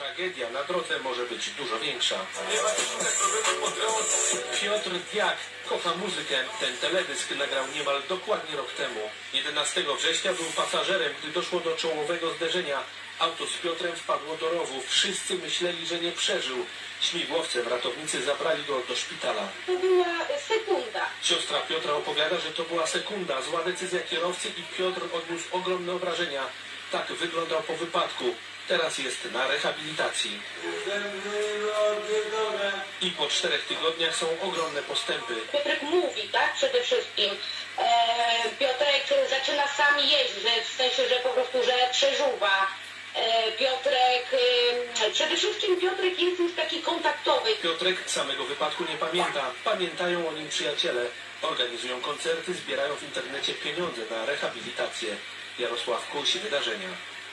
Tragedia na drodze może być dużo większa. Piotr Diak kocha muzykę. Ten teledysk nagrał niemal dokładnie rok temu. 11 września był pasażerem, gdy doszło do czołowego zderzenia. Auto z Piotrem wpadło do rowu. Wszyscy myśleli, że nie przeżył. Śmigłowcem ratownicy zabrali go do szpitala. To była sekunda. Siostra Piotra opowiada, że to była sekunda, zła decyzja kierowcy i Piotr odniósł ogromne obrażenia. Tak wyglądał po wypadku. Teraz jest na rehabilitacji. I po 4 tygodniach są ogromne postępy. Piotrek mówi, tak, przede wszystkim. Piotrek zaczyna sam jeść, w sensie, że po prostu, że przeżuwa. Piotrek, przede wszystkim Piotrek jest już taki kontaktowy. Piotrek samego wypadku nie pamięta. Pamiętają o nim przyjaciele. Organizują koncerty, zbierają w internecie pieniądze na rehabilitację. Jarosław Kuś, wydarzenia.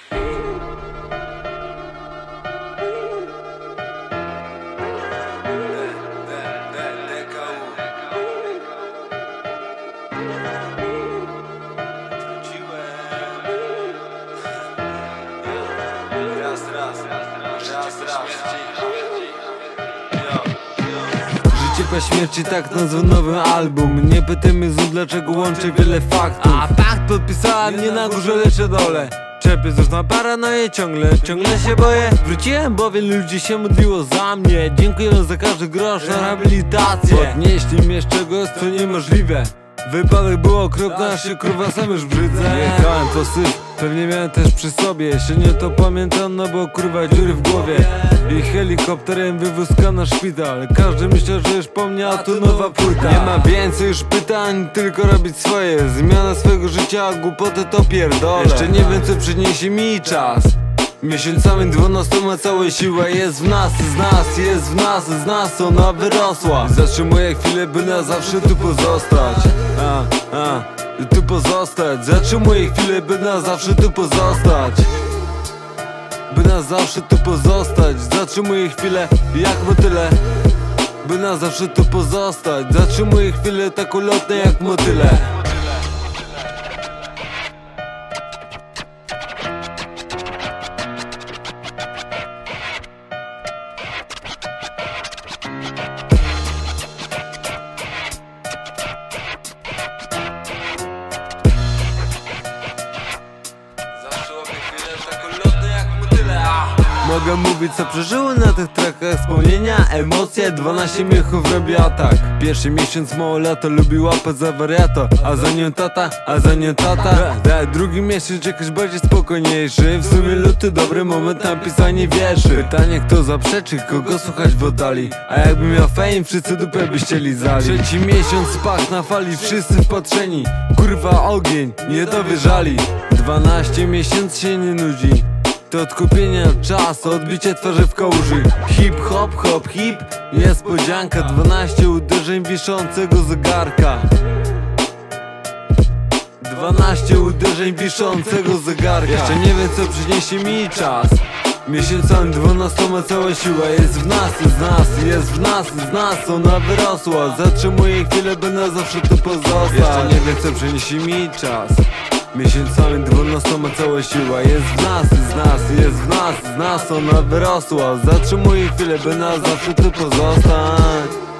Życie po śmierci, tak nazwał nowy album. Nie pytaj mnie znów, dlaczego łączę wiele faktów. A fakt podpisała mnie na górze, lecz dole. Czepię znów na paranoję, ciągle się boję. Wróciłem, bo wielu ludzi się modliło za mnie. Dziękuję za każdy grosz na rehabilitację. Podnieśli mnie z czegoś, co niemożliwe. Wypadek był okropny, aż się kurwa sam już brzydzę. Jechałem po syf, pewnie miałem też przy sobie. Jeszcze nie to pamiętam, no bo kurwa dziury w głowie. I helikopterem wywózka na szpital. Każdy myślał, że już po mnie, a tu nowa płyta. Nie ma więcej już pytań, tylko robić swoje. Zmiana swojego życia, a głupoty to pierdolę. Jeszcze nie wiem, co przyniesie mi czas. Miesiącami 12 cała siła jest w nas, z nas ona wyrosła. Zatrzymuję chwilę, by na zawsze tu pozostać. Tu pozostać. Zatrzymuję chwilę, by na zawsze tu pozostać. By na zawsze tu pozostać. Zatrzymuję chwilę, jak motyle. By na zawsze tu pozostać. Zatrzymuję chwilę, tak ulotne jak motyle. Mogę mówić, co przeżyły na tych trackach. Wspomnienia, emocje, 12 miechów robi atak. Pierwszy miesiąc mało lato, lubi łapać za wariato. A za nią tata. Drugi miesiąc jakoś bardziej spokojniejszy. W sumie luty, dobry moment na pisanie wierszy. Pytanie, kto zaprzeczy, kogo słuchać w oddali. A jakby miał fame, wszyscy dupę byście lizali. Trzeci miesiąc spach na fali, wszyscy wpatrzeni. Kurwa ogień, nie dowierzali. 12 miesięcy się nie nudzi. To odkupienie czasu, odbicie twarzy w kałuży. Hip hop, hop hip, niespodzianka. 12 uderzeń wiszącego zegarka. 12 uderzeń wiszącego zegarka. Jeszcze nie wiem, co przyniesie mi czas. Miesiącami 12 cała siła jest w nas, ona wyrosła. Zatrzymuję chwilę, by na zawsze tu pozostać. Jeszcze nie wiem, co przyniesie mi czas. Miesiącami 12 cała siła jest w nas, ona wyrosła. Zatrzymuję chwilę, by na zawsze tu pozostać.